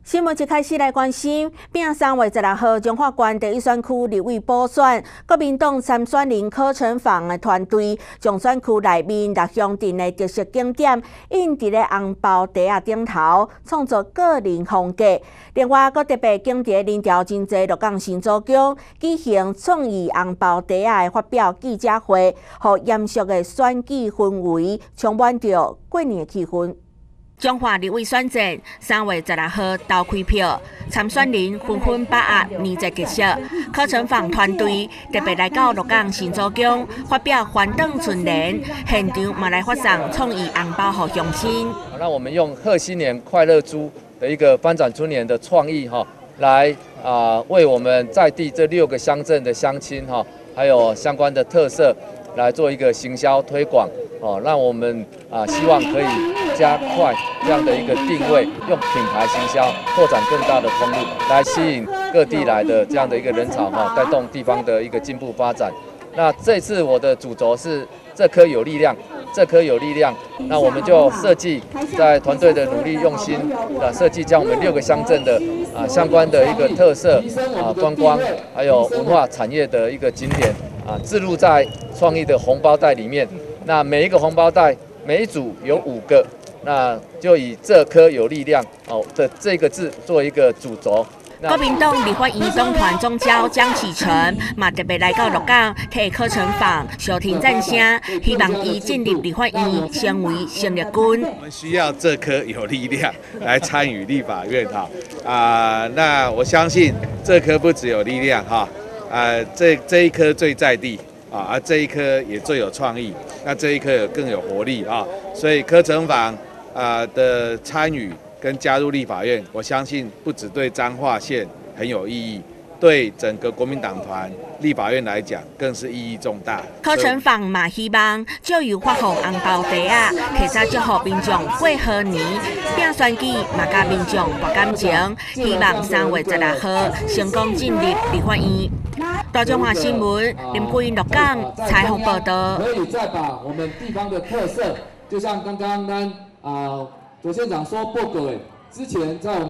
新闻一开始来关心，并3月16号中华县第一选区立委补选，国民党参选人柯成芳的团队将选区内面6乡镇的特色景点印伫咧红包袋仔顶头，创造个人风格。另外，阁特别警惕人潮真济鹿港新竹宫举行创意红包袋仔的发表记者会，互严肃的选举氛围充满着过年的气氛。 中华立委选战3月16号投开票，参选人纷纷把握年节吉祥。柯成芳团队特别来到鹿港新竹宫发表翻转春联，现场嘛来发送创意红包给乡亲。 那我们用贺新年快乐猪的一个翻转春联的创意来为我们在地这6个乡镇的乡亲还有相关的特色来做一个行销推广。 让我们希望可以加快这样的一个定位，用品牌行销拓展更大的通路，来吸引各地来的这样的一个人潮带动地方的一个进步发展。那这次我的主轴是这颗有力量，这颗有力量。那我们就设计在团队的努力用心设计，将我们6个乡镇的相关的一个特色观光还有文化产业的一个景点置入在创意的红包袋里面。 那每一个红包袋，每一组有5个，那就以这颗有力量的这个字做一个主轴。 国民党立法院党团总召江启臣嘛特别来到鹿港，替柯成芳小庭赞声，希望伊进入立法院成为胜利军。 我们需要这颗有力量来参与立法院那我相信这颗不只有力量这一颗最在地。 这一颗也最有创意，那这一颗更有活力所以柯成芳的参与跟加入立法院，我相信不只对彰化县很有意义，对整个国民党团立法院来讲更是意义重大。 柯成芳嘛希望借由发放红包袋仔，提早祝福民众过好年，并选举嘛甲民众博感情，希望3月16号成功进入立法院。 大中华新闻林桂英鹿港采访报道。 可以再把我们地方的特色，就像刚刚卓县长说，报告之前在我们。